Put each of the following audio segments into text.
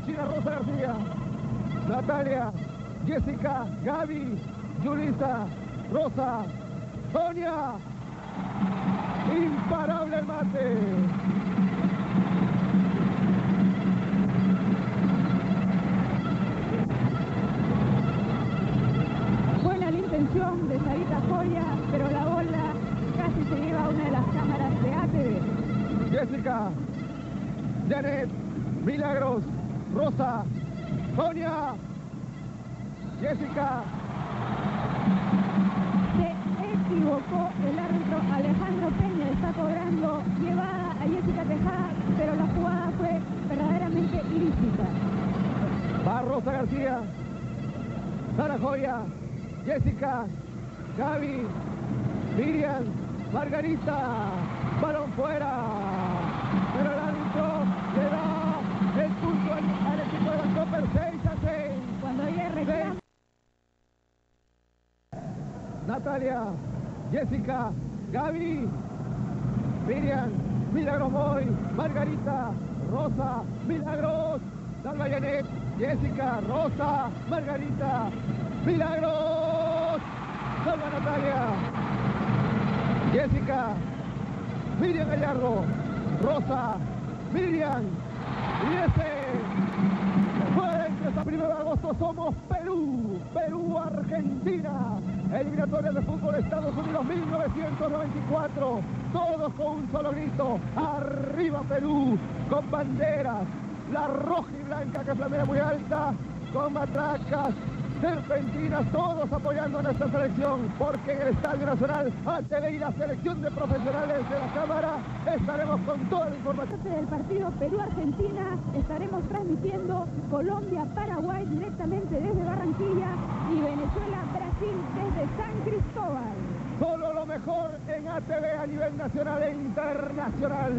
China Rosa García, Natalia, Jessica, Gaby, Yulisa, Rosa, Sonia. Imparable el mate. Buena la intención de Sarita Joya, pero la bola casi se lleva a una de las cámaras de ATV. Jessica, Janet, Milagros, Rosa, Sonia, Jessica. Se equivocó el árbitro Alejandro Peña, está cobrando llevada a Jessica Tejada, pero la jugada fue verdaderamente ilícita. Va Rosa García, Sara Joya, Jessica, Gaby, Miriam, Margarita, balón fuera, pero el árbitro le da el punto al equipo de Vancouver, 6-6. Cuando ella reclama. Natalia, Jessica, Gaby, Miriam, Milagros Moy, Margarita, Rosa, Milagros, Salva Janet, Jessica, Rosa, Margarita, Milagros, salva Natalia, Jessica, Miriam Gallardo, Rosa, Miriam, y ese fue el 1 de agosto. Somos Perú, Perú-Argentina, eliminatorias de fútbol Estados Unidos 1994, todos con un solo grito, arriba Perú, con banderas, la roja y blanca que flamea muy alta, con matracas, serpentinas, todos apoyando a nuestra selección, porque en el Estadio Nacional, ATV y la selección de profesionales de la Cámara, estaremos con toda la información. Del partido Perú-Argentina estaremos transmitiendo Colombia-Paraguay directamente desde Barranquilla y Venezuela-Brasil desde San Cristóbal. Solo lo mejor en ATV a nivel nacional e internacional.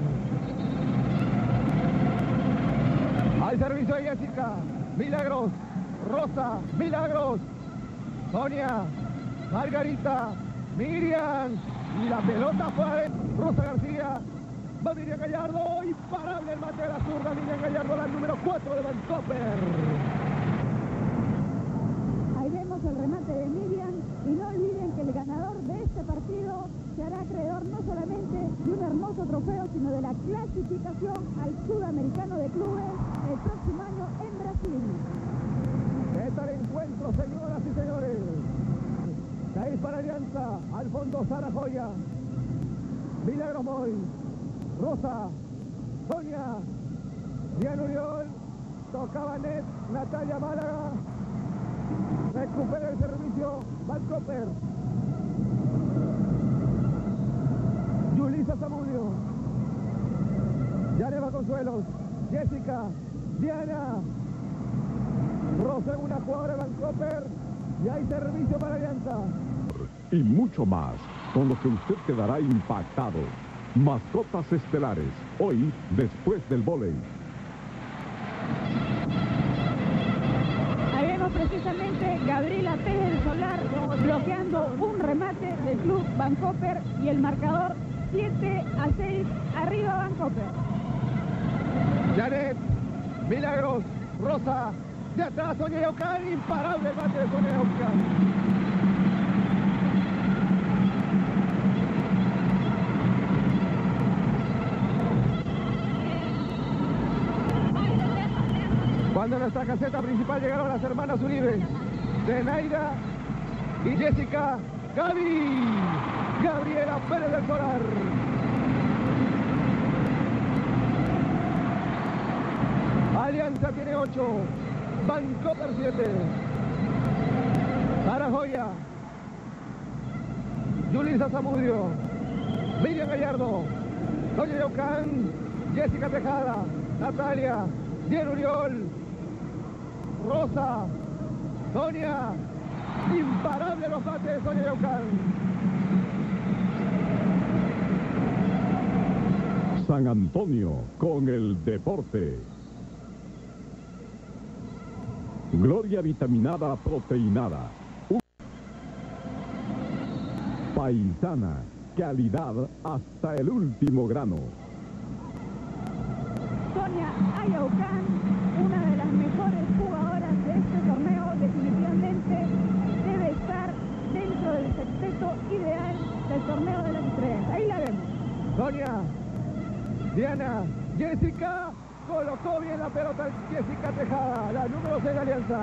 Al servicio de Jessica, Milagros, Rosa, Milagros, Sonia, Margarita, Miriam, y la pelota fue Rosa García, va Miriam Gallardo, imparable el mate de la zurda, Miriam Gallardo, la número 4 de Vancouver. Ahí vemos el remate de Miriam, y no olviden que el ganador de este partido se hará acreedor no solamente de un hermoso trofeo, sino de la clasificación al Sudamericano de Clubes el próximo año en Brasil. ¿Qué tal encuentro, señoras y señores? 6 para Alianza, al fondo Sara Joya, Milagros Moy, Rosa, Sonia, Diana Uriol, tocaba Net, Natalia Málaga, recupera el servicio, Vancouver, Yulisa Zamudio, Yaneva Consuelos, Jessica, Diana, Rosa, una jugadora de Vancouver, y hay servicio para Alianza. Y mucho más, con lo que usted quedará impactado. Mascotas estelares, hoy después del vóley. Ahí vemos precisamente Gabriela Pérez del Solar bloqueando un remate del club Vancouver y el marcador 7-6, arriba Vancouver. Janet, Milagros, Rosa, de atrás Sonia Yaucan, imparable el mate de Sonia Yaucan. Cuando en nuestra caseta principal llegaron las hermanas Uribe, Zenaida y Jessica, Gaby, Gabriela Pérez del Solar. Alianza tiene 8, Vancouver 7. Sara Joya, Yulisa Zamudio, Miriam Gallardo, Sonia Yaucan, Jessica Tejada, Natalia, Diana Uriol, Rosa, Sonia, imparable los bates de Sonia Yaucan. San Antonio con el deporte. Gloria vitaminada proteinada. Paisana, calidad hasta el último grano. Sonia Ayaucan, una de Diana, Jessica, colocó bien la pelota Jessica Tejada, la número 6 de Alianza.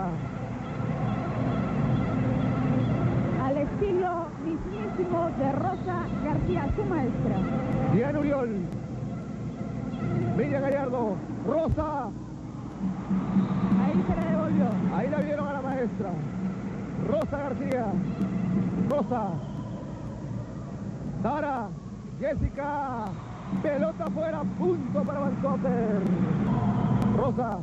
Al estilo mismísimo de Rosa García, su maestra. Diana Uriol, Miriam Gallardo, Rosa. Ahí se la devolvió. Ahí la vieron a la maestra. Rosa García, Rosa, Sara, Jessica, pelota afuera, punto para Vancouver. Rosa,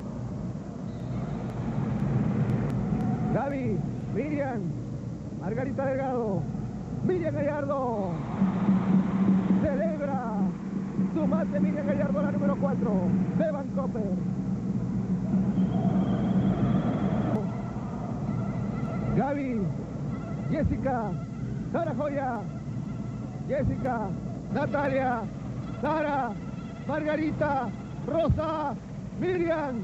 Gaby, Miriam, Margarita Delgado, Miriam Gallardo, celebra su mate Miriam Gallardo, la número 4 de Vancouver. Gaby, Jessica, Sara Joya, Jessica, Natalia, Sara, Margarita, Rosa, Miriam.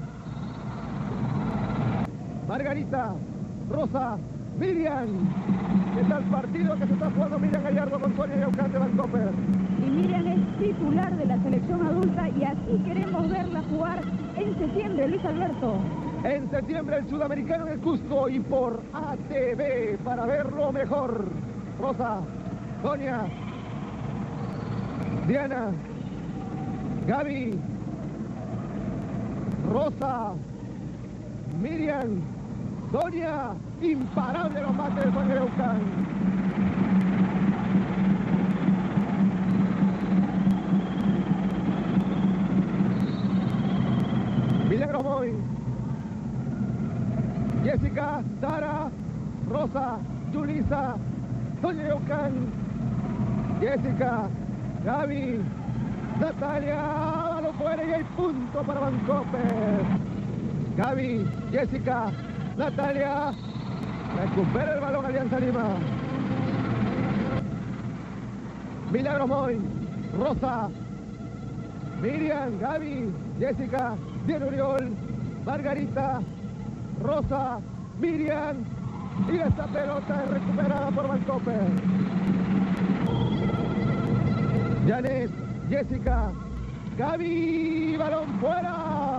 Margarita, Rosa, Miriam. ¿Qué tal partido que se está jugando Miriam Gallardo con Sonia Yaucán de Vancouver? Y Miriam es titular de la selección adulta y así queremos verla jugar en septiembre, Luis Alberto. En septiembre el Sudamericano en el Cusco y por ATV para verlo mejor. Rosa, Sonia, Diana, Gaby, Rosa, Miriam, Sonia, imparable los mates de Sonia Yaucán. Milagros Moy, Jessica, Sara, Rosa, Julissa, Sonia Yaucán, Jessica, Gaby, Natalia, balón fuera y hay punto para Vancouver. Gaby, Jessica, Natalia, recupera el balón Alianza Lima. Milagros Moy, Rosa, Miriam, Gaby, Jessica, Diana Uriol, Margarita, Rosa, Miriam, y esta pelota es recuperada por Vancouver. Janet, Jessica, Gaby, balón fuera.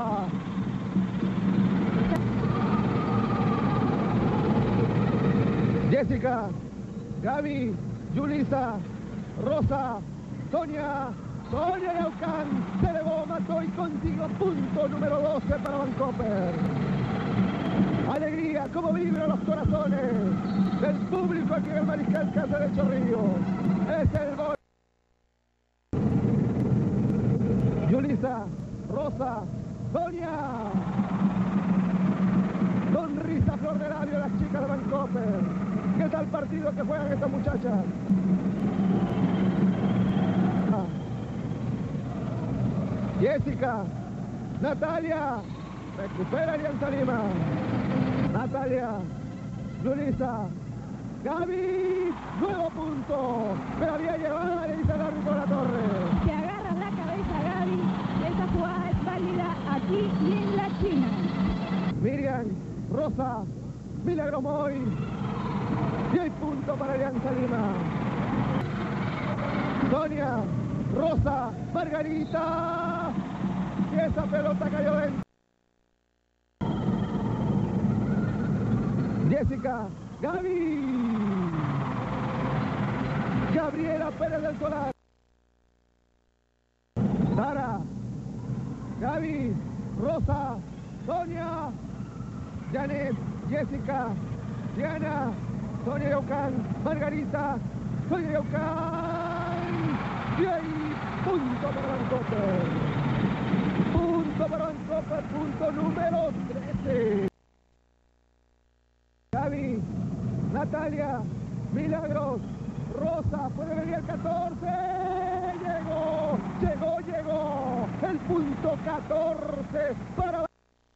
Jessica, Gaby, Julissa, Rosa, Sonia, Sonia Yaucán se elevó, mató y consiguió punto número 12 para Vancouver. Alegría, como vibran los corazones del público aquí en el Mariscal Cáceres Chorrillo. Es el gol. Julissa, Rosa, Sonia. Sonrisa flor de labio de las chicas de Vancouver. ¿Qué tal partido que juegan estas muchachas? Jessica, Natalia, recupera Alianza Lima. Natalia, Julissa, Gaby, nuevo punto. Pero había llevado, le dice el árbitro La Torre. Se agarra la cabeza Gaby, esa jugada es válida aquí y en la China. Miriam, Rosa, Milagros Moy. Y hay punto para Alianza Lima. Sonia, Rosa, Margarita. Y esa pelota cayó dentro. Jessica, Gaby. Gabriela Pérez del Solar. Sara, Gaby, Rosa, Sonia, Janet, Jessica, Diana, Sonia Yaucán, Margarita, Sonia Yaucán. Y ahí, punto para Vancouver. Punto para Vancouver, punto número 13. Gaby, Natalia, Milagros, Rosa, puede venir el 14. Llegó. El punto 14 para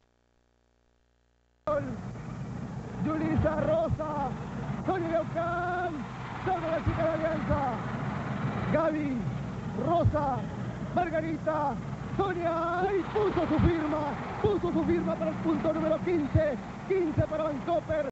Julissa, Rosa, Sonia Yaucán, salva la chica de Alianza. Gaby, Rosa, Margarita, Sonia, y puso su firma para el punto número 15 para Vancouver.